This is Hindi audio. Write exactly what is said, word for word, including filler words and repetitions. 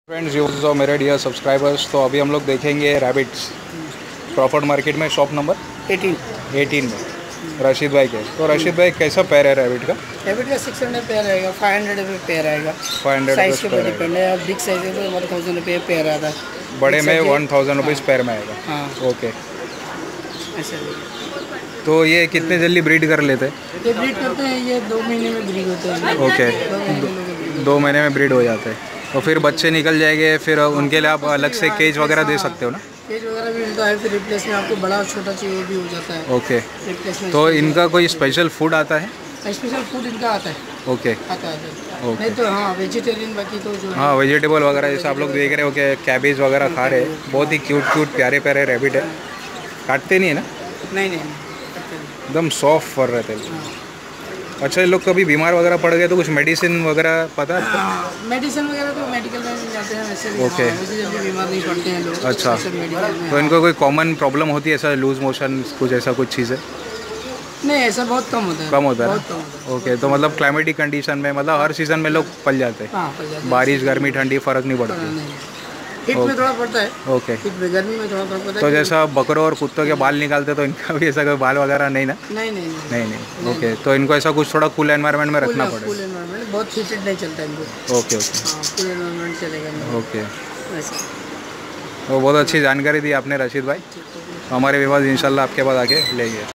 फ्रेंड्स यूज और मेरे डियर सब्सक्राइबर्स, तो अभी हम लोग देखेंगे रैबिट्स क्रॉफर्ड मार्केट में, शॉप नंबर एटीन में रशीद भाई के। तो रशीद भाई कैसा पैर है रैबिट का? रैबिट का सिक्स हंड्रेड पेयर आएगा, फाइव हंड्रेड रुपये पेयर आएगा। फाइव हंड्रेड साइज के ऊपर डिपेंड है। बिग साइज है तो वन थाउजेंड रुपये पेयर आता है, बड़े में वन थाउजेंड रुपीज़ पैर में आएगा। हाँ ओके, ऐसा। तो ये कितने जल्दी ब्रीड कर लेते हैं? ये ब्रीड करते हैं, ये दो महीने में ब्रीड होते हैं। ओके, दो महीने में ब्रीड हो जाते हैं। तो फिर बच्चे निकल जाएंगे, फिर उनके लिए आप अलग से केज वगैरह दे सकते हो ना? केज वगैरह भी मिलता है, फिर रिप्लेस में आपको बड़ा और छोटा चाहिए वो भी हो जाता है। Okay, replacement. तो इनका कोई स्पेशल फूड आता है? स्पेशल फूड इनका आता है। ओके, आता है नहीं तो हाँ वेजिटेरियन, बाकी तो जो हाँ वेजिटेबल वगैरह जैसे आप लोग देख रहे हो कि कैबेज वगैरह खा रहे हैं। बहुत ही क्यूट क्यूट प्यारे प्यारे रैबिट है। काटते नहीं है ना? नहीं नहीं एकदम सॉफ्ट फर रहते हैं। अच्छा, ये लोग कभी बीमार वगैरह पड़ गए तो कुछ मेडिसिन वगैरह पता है? मेडिसिन वगैरह तो मेडिकल में मिल जाते हैं, वैसे भी ओके। हाँ, वैसे जल्दी बीमार नहीं पड़ते हैं लोग। अच्छा, मेडिकल में। तो इनको कोई कॉमन प्रॉब्लम होती है ऐसा, लूज मोशन कुछ ऐसा कुछ चीज़ है? नहीं, ऐसा बहुत कम होता है। कम होता है बहुत कम होता है। ओके, तो मतलब क्लाइमेटिक कंडीशन में, मतलब हर सीज़न में लोग पल जाते हैं? हाँ, पल जाते हैं। बारिश गर्मी ठंडी फ़र्क नहीं पड़ती? नहीं, हिट में थोड़ा पड़ता है। ओके, हिट में, गर्मी में थोड़ा फर्क पड़ता है। तो जैसा बकरों और कुत्तों के बाल निकालते तो इनका भी ऐसा कोई बाल वगैरह नहीं ना? नहीं नहीं नहीं नहीं ओके, तो इनको ऐसा कुछ थोड़ा कूल एनवायरनमेंट में रखना पड़ेगा? कूल एनवायरनमेंट, बहुत हीटेड नहीं चलता है इनको। ओके ओके, हाँ, कूल एनवायरनमेंट चलेगा। ओके, ऐसा। तो बहुत अच्छी जानकारी दी आपने रशीद भाई। हमारे विवाद इंशाल्लाह आपके पास आके लेंगे।